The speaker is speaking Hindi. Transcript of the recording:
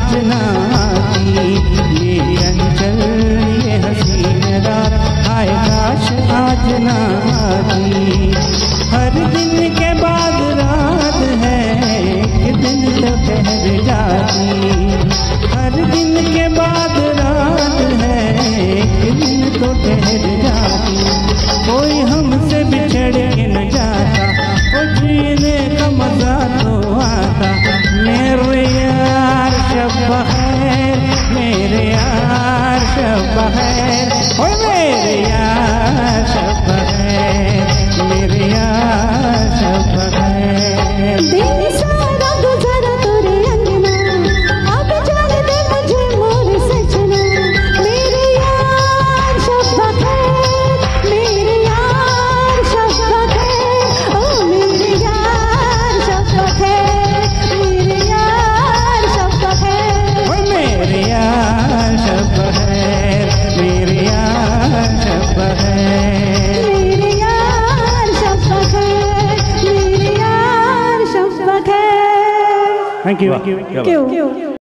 आज ना आती, ये चंचल ये हसीन रात, हाय काश आज ना आती। हर दिन के बाद रात है, एक दिन तो ठहर जाती। हर दिन के बाद रात है, एक दिन तो ठहर जाती। कोई हमसे बिछड़ के न जाता, वो जीने का मजा तो आता। मेरे यार शब बखैर, मेरे यार शब बखैर, ओ मेरे यार शब बखैर, मेरे यार शब बखैर। दिन सारा गुजारा तेरे अंगना, अब जान दे मुझे मोर सजना। मेरे यार शब बखैर, मेरे यार शब बखैर, ओ मेरे यार शब बखैर, मेरे यार शब बखैर, ओ मेरे यार शब बखैर, मेरे यार शब बखैर, मेरे यार शब बखैर, मेरे यार शब बखैर। Thank you. क्यों?